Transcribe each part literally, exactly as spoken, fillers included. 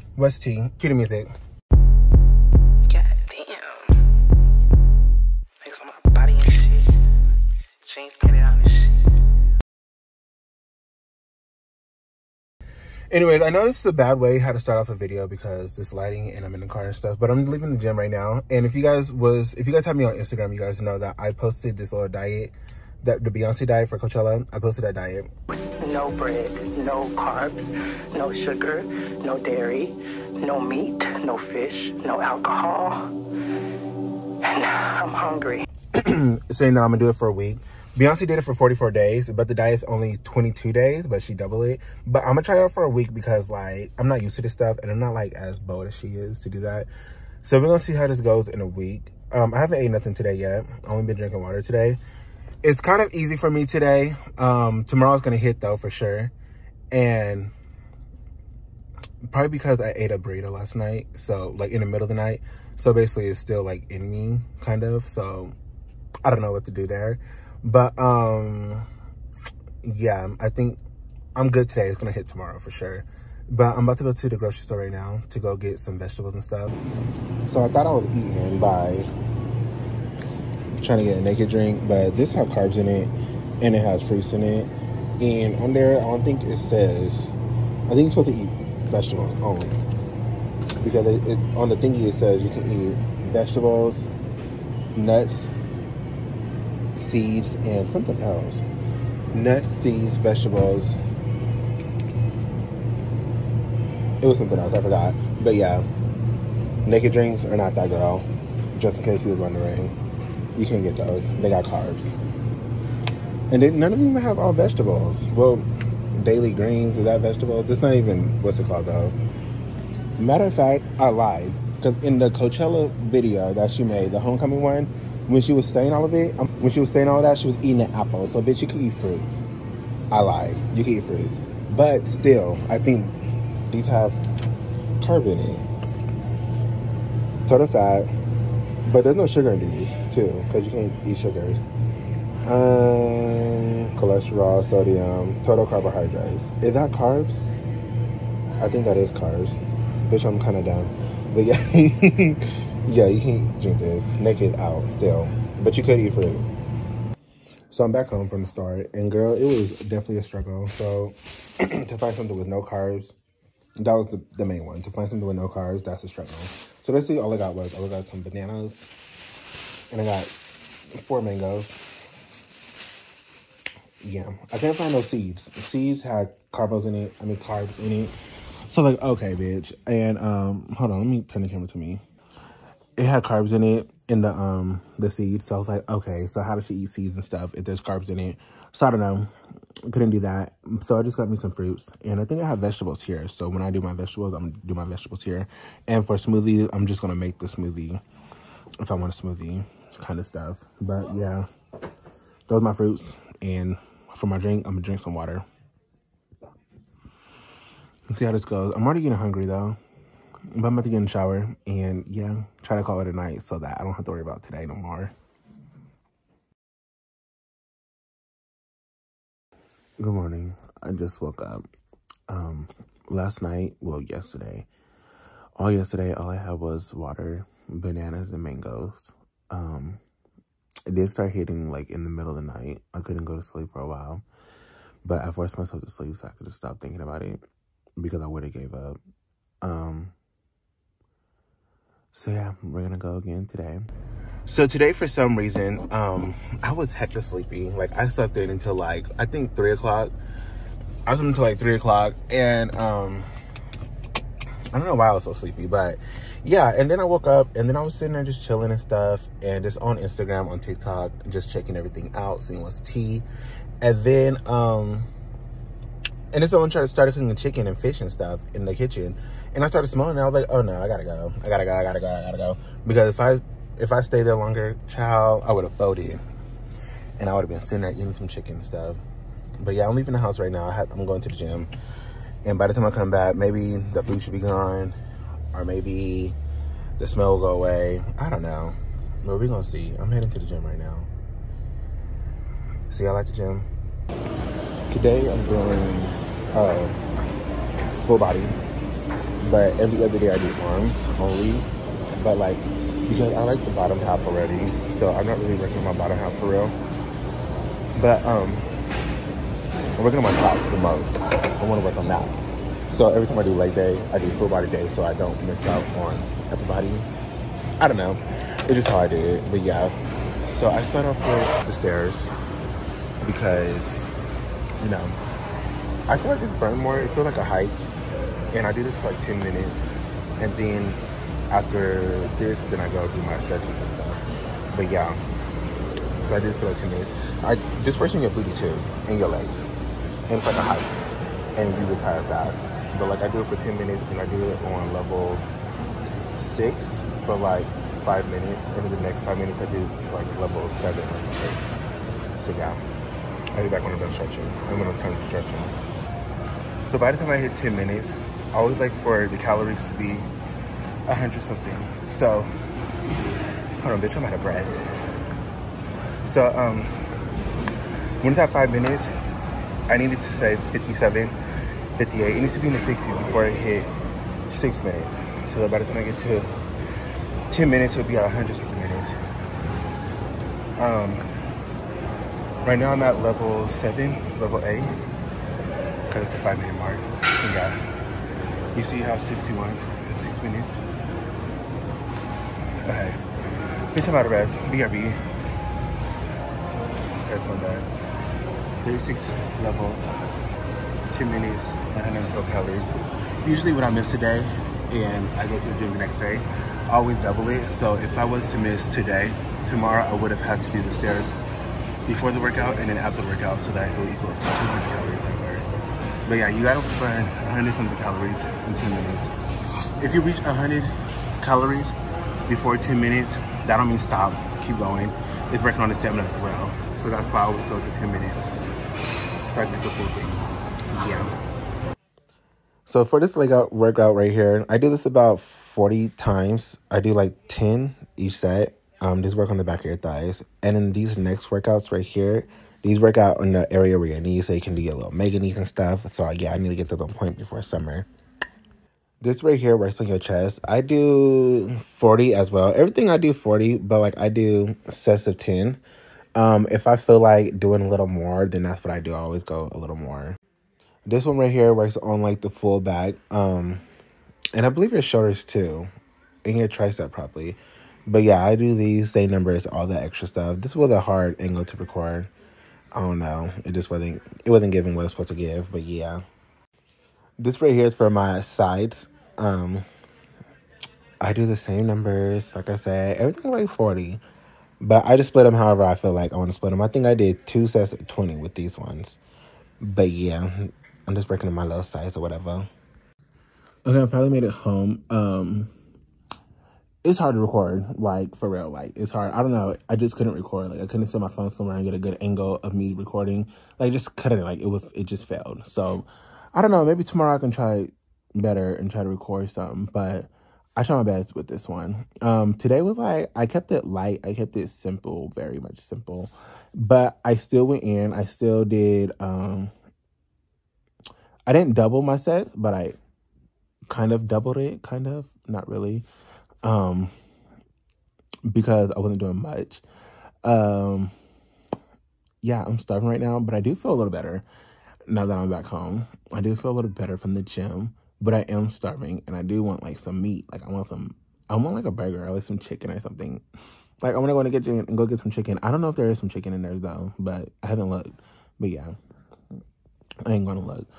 What's tea? Cue the music. God damn. Niggas on my body and shit. Jeans painted on this shit. Anyways, I know this is a bad way how to start off a video because this lighting and I'm in the car and stuff, but I'm leaving the gym right now. And if you guys was, if you guys have me on Instagram, you guys know that I posted this little diet, that the Beyoncé diet for Coachella. I posted that diet. No bread, no carbs, no sugar, no dairy, no meat, no fish, no alcohol. And I'm hungry. Saying that I'm gonna do it for a week. Beyonce did it for forty-four days, but the diet's only twenty-two days, but she doubled it. But I'm gonna try it out for a week because, like, I'm not used to this stuff, and I'm not, like, as bold as she is to do that. So we're gonna see how this goes in a week. Um, I haven't ate nothing today yet. I've only been drinking water today. It's kind of easy for me today. Um, tomorrow's gonna hit, though, for sure. And probably because I ate a burrito last night, so, like, in the middle of the night. So basically, it's still, like, in me, kind of. So I don't know what to do there. But, um, yeah, I think I'm good today. It's going to hit tomorrow for sure. But I'm about to go to the grocery store right now to go get some vegetables and stuff. So I thought I was eating by trying to get a naked drink, but this has carbs in it, and it has fruits in it. And on there, I don't think it says, I think you're supposed to eat vegetables only. Because it, it, on the thingy, it says you can eat vegetables, nuts, seeds, and something else. Nuts, seeds, vegetables. It was something else, I forgot. But yeah, naked drinks are not that, girl. Just in case you was wondering. You can get those. They got carbs. And they, none of them have all vegetables. Well, daily greens, is that vegetable? That's not even, what's it called though? Matter of fact, I lied. Because in the Coachella video that she made, the homecoming one, when she was saying all of it, um, when she was saying all that, she was eating an apple. So, bitch, you can eat fruits. I lied. You can eat fruits. But still, I think these have carb in it. Total fat. But there's no sugar in these, too, because you can't eat sugars. Um, cholesterol, sodium, total carbohydrates. Is that carbs? I think that is carbs. Bitch, I'm kind of down. But yeah. Yeah, you can drink this naked out still, but you could eat fruit. So I'm back home from the store, and girl, it was definitely a struggle. So to find something with no carbs, that was the, the main one. To find something with no carbs, that's a struggle. So basically all I got was, I got some bananas, and I got four mangoes. Yeah, I can't find no seeds. The seeds had carbs in it, I mean carbs in it. So like, okay, bitch. And um, hold on, let me turn the camera to me. It had carbs in it, in the um the seeds. So I was like, okay, so how does she eat seeds and stuff if there's carbs in it? So I don't know. Couldn't do that. So I just got me some fruits. And I think I have vegetables here. So when I do my vegetables, I'm going to do my vegetables here. And for smoothies, I'm just going to make the smoothie if I want a smoothie kind of stuff. But yeah, those are my fruits. And for my drink, I'm going to drink some water. Let's see how this goes. I'm already getting hungry, though. But I'm about to get in the shower and, yeah, try to call it a night so that I don't have to worry about today no more. Good morning. I just woke up. Um, last night, well, yesterday, all yesterday, all I had was water, bananas, and mangoes. Um, it did start hitting, like, in the middle of the night. I couldn't go to sleep for a while. But I forced myself to sleep so I could just stop thinking about it because I would have gave up. Um... So yeah, we're gonna go again today. So today, for some reason, um, I was hecka sleepy. Like, I slept in until like, I think three o'clock. I was up until like three o'clock, and um, I don't know why I was so sleepy, but yeah. And then I woke up, and then I was sitting there just chilling and stuff, and just on Instagram, on TikTok, just checking everything out, seeing what's tea. And then, um, and then someone tried to start cooking chicken and fish and stuff in the kitchen. And I started smelling it. I was like, oh no, I gotta go. I gotta go, I gotta go, I gotta go. Because if I if I stayed there longer, child, I would have folded. And I would have been sitting there eating some chicken and stuff. But yeah, I'm leaving the house right now. I have, I'm going to the gym. And by the time I come back, maybe the food should be gone. Or maybe the smell will go away. I don't know. But we're gonna see. I'm heading to the gym right now. See y'all at the gym. Today I'm doing uh, full body. but every other day I do arms only. But like, because I like the bottom half already, so I'm not really working on my bottom half for real. But um, I'm working on my top the most. I want to work on that. So every time I do leg day, I do full body day, so I don't miss out on upper body. I don't know. It's just how I did it, but yeah. So I start off with the stairs because, you know, I feel like it's burn more. It feels like a hike, and I do this for like ten minutes, and then after this, then I go do my stretches and stuff. But yeah, so I did it for like ten minutes. I dispersing your booty too and your legs, and it's like a hike, and you retire fast. But like I do it for ten minutes, and I do it on level six for like five minutes, and then the next five minutes I do to like level seven or eight. So yeah, I'll be back when I'm done stretching. I'm when I'm done stretching. So by the time I hit ten minutes, I always like for the calories to be a hundred something. So hold on, bitch, I'm out of breath. So um, when it's at five minutes, I needed to say fifty-seven, fifty-eight. It needs to be in the sixties before I hit six minutes. So that by the time I get to ten minutes, it'll be at one hundred something minutes. Um, right now I'm at level seven, level eight, because it's the five minute mark. And yeah, you see how sixty-one in six minutes. Okay, bitch, I'm out of rest. B R B. That's not bad. thirty-six levels, ten minutes, one hundred twelve calories. Usually when I miss a day and I go to the gym the next day, I always double it. So if I was to miss today, tomorrow I would have had to do the stairs before the workout and then after the workout, so that it will equal to two hundred calories that way. But yeah, you gotta burn one hundred something calories in ten minutes. If you reach one hundred calories before ten minutes, that don't mean stop, keep going. It's working on the stamina as well. So that's why I always go to ten minutes. So I do the full thing. Yeah. So for this leg out workout right here, I do this about forty times. I do like ten each set. Um, just work on the back of your thighs. And then these next workouts right here, these work out in the area where your knees, so you can do your little mega knees and stuff. So yeah, I need to get to the point before summer. This right here works on your chest. I do forty as well. Everything I do forty, but like I do sets of ten. Um, if I feel like doing a little more, then that's what I do. I always go a little more. This one right here works on like the full back. Um, and I believe your shoulders too, and your tricep probably. But yeah, I do these same numbers, all that extra stuff. This was a hard angle to record. I don't know. It just wasn't, it wasn't giving what it's supposed to give, but yeah. This right here is for my sides. Um, I do the same numbers, like I said, everything like forty. But I just split them however I feel like I want to split them. I think I did two sets of twenty with these ones. But yeah, I'm just working on my little size or whatever. Okay, I finally made it home. Um, it's hard to record, like, for real. Like, it's hard. I don't know. I just couldn't record. Like, I couldn't set my phone somewhere and get a good angle of me recording. Like, just couldn't. Like, it was, it just failed. So, I don't know. Maybe tomorrow I can try better and try to record something. But I tried my best with this one. Um, today was like, I kept it light. I kept it simple, very much simple. But I still went in. I still did, um, I didn't double my sets, but I kind of doubled it, kind of, not really. Um, because I wasn't doing much. Um, yeah, I'm starving right now, but I do feel a little better now that I'm back home. I do feel a little better from the gym. But I am starving, and I do want, like, some meat. Like, I want some, I want, like, a burger or, like, some chicken or something. Like, I want to go in the kitchen and go get some chicken. I don't know if there is some chicken in there, though, but I haven't looked. But, yeah, I ain't going to look.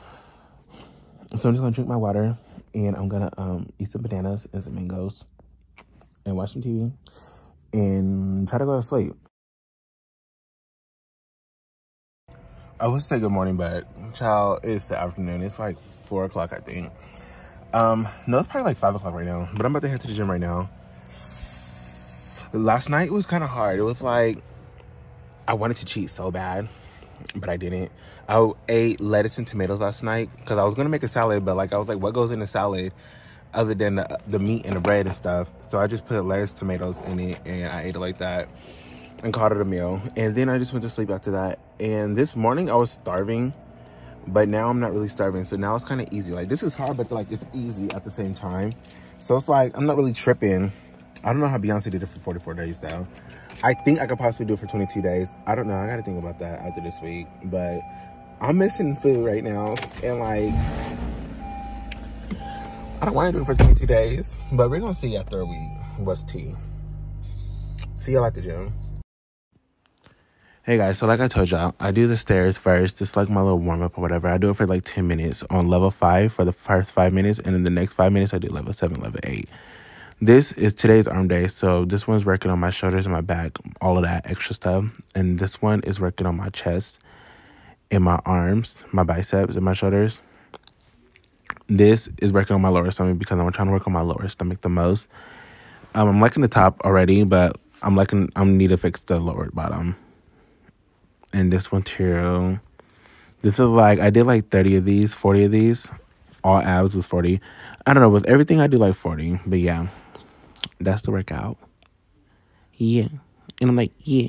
So I'm just going to drink my water, and I'm going to um, eat some bananas and some mangoes and watch some T V and try to go to sleep. I would say good morning, but, child, it's the afternoon. It's, like, four o'clock, I think. Um, no, it's probably like five o'clock right now, but I'm about to head to the gym right now. Last night was kind of hard. It was like, I wanted to cheat so bad, but I didn't. I ate lettuce and tomatoes last night because I was going to make a salad, but like, I was like, what goes in a salad other than the, the meat and the bread and stuff? So I just put lettuce, tomatoes in it, and I ate it like that and called it a meal. And then I just went to sleep after that. And this morning I was starving, But now I'm not really starving, so now it's kind of easy. Like, this is hard, but like it's easy at the same time. So it's like I'm not really tripping. I don't know how Beyonce did it for forty-four days though. I think I could possibly do it for twenty-two days. I don't know. I gotta think about that after this week. But I'm missing food right now, and like I don't want to do it for twenty-two days. But we're gonna see after a week what's tea. See y'all at the gym. Hey guys, so like I told y'all, I do the stairs first, just like my little warm-up or whatever. I do it for like ten minutes on level five for the first five minutes, and then the next five minutes I do level seven, level eight. This is today's arm day, so this one's working on my shoulders and my back, all of that extra stuff. And this one is working on my chest and my arms, my biceps and my shoulders. This is working on my lower stomach because I'm trying to work on my lower stomach the most. Um, I'm liking the top already, but I'm liking, I need to fix the lower bottom. And this one too. This is like, I did like thirty of these, forty of these. All abs was forty. I don't know, with everything I do like forty. But yeah, that's the workout. Yeah. And I'm like, yeah.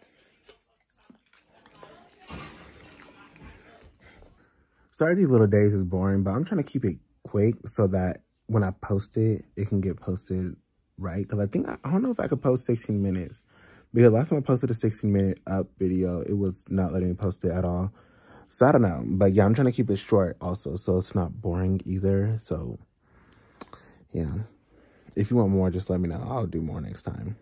Sorry these little days is boring, but I'm trying to keep it quick so that when I post it, it can get posted right. Because I think, I don't know if I could post sixteen minutes. Because last time I posted a sixteen minute up video, it was not letting me post it at all. So I don't know. But yeah, I'm trying to keep it short also, so it's not boring either. So yeah. If you want more, just let me know. I'll do more next time.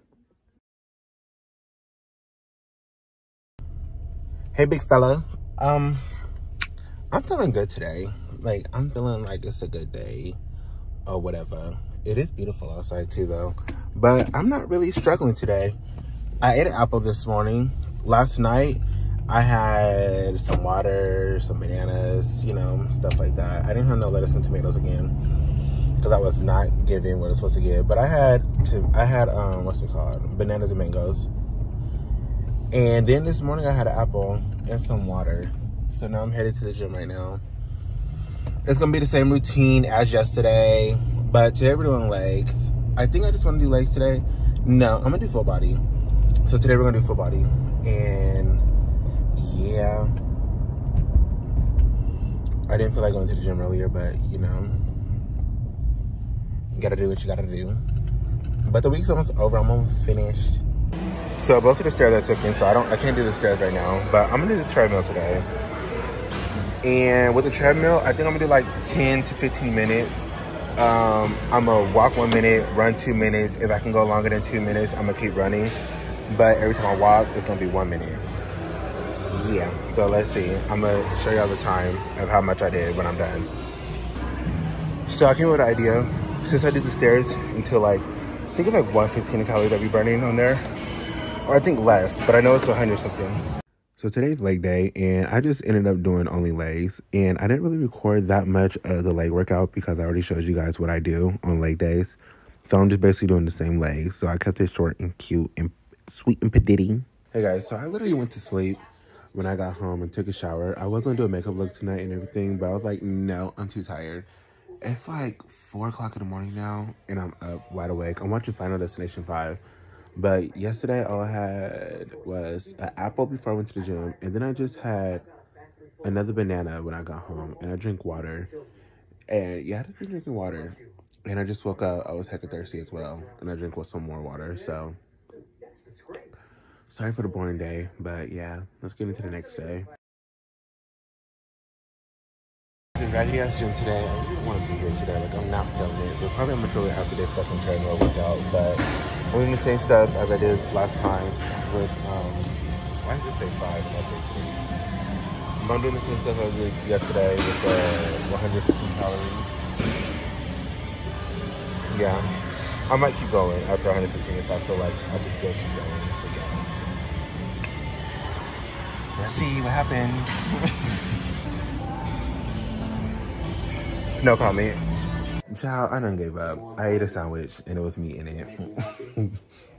Hey, big fella. Um, I'm feeling good today. Like, I'm feeling like it's a good day or whatever. It is beautiful outside too, though. But I'm not really struggling today. I ate an apple this morning. Last night, I had some water, some bananas, you know, stuff like that. I didn't have no lettuce and tomatoes again because I was not giving what I was supposed to give. But I had, to, I had um, what's it called? Bananas and mangoes. And then this morning, I had an apple and some water. So now I'm headed to the gym right now. It's going to be the same routine as yesterday. But today, we're doing legs. I think I just want to do legs today. No, I'm going to do full body. So today we're gonna do full body, and yeah, I didn't feel like going to the gym earlier, but you know, you gotta do what you gotta do. But the week's almost over. I'm almost finished. So both of the stairs I took in, so I don't, I can't do the stairs right now, but I'm gonna do the treadmill today. And with the treadmill, I think I'm gonna do like ten to fifteen minutes. Um, I'm gonna walk one minute, run two minutes. If I can go longer than two minutes, I'm gonna keep running. But every time I walk, it's gonna be one minute. Yeah, so let's see. I'm gonna show y'all the time of how much I did when I'm done. So I came up with an idea. Since I did the stairs until like, I think it's like one fifteen calories that we burning on there. Or I think less, but I know it's one hundred something. So today's leg day, and I just ended up doing only legs. And I didn't really record that much of the leg workout because I already showed you guys what I do on leg days. So I'm just basically doing the same legs. So I kept it short and cute and sweet and peditty. Hey guys, so I literally went to sleep when I got home and took a shower. I was gonna do a makeup look tonight and everything, but I was like, no, I'm too tired. It's like four o'clock in the morning now, and I'm up wide awake. I'm watching Final Destination five. But yesterday, all I had was an apple before I went to the gym, and then I just had another banana when I got home, and I drink water. And yeah, I just been drinking water. And I just woke up, I was hecka thirsty as well, and I drank with some more water, so. Sorry for the boring day, but yeah, let's get into the next day. This raggedy ass gym today. I really don't want to be here today. Like, I'm not feeling it. But probably I'm gonna feel it after this fucking treadmill workout. But I'm doing the same stuff as I did last time with um why did I say five and I say three? I'm doing the same stuff I did yesterday with the uh, one hundred fifteen calories. Yeah. I might keep going after one hundred fifteen if I feel like I can still keep going. But yeah. Let's see what happens. No comment. Child, I done gave up. I ate a sandwich and it was meat in it.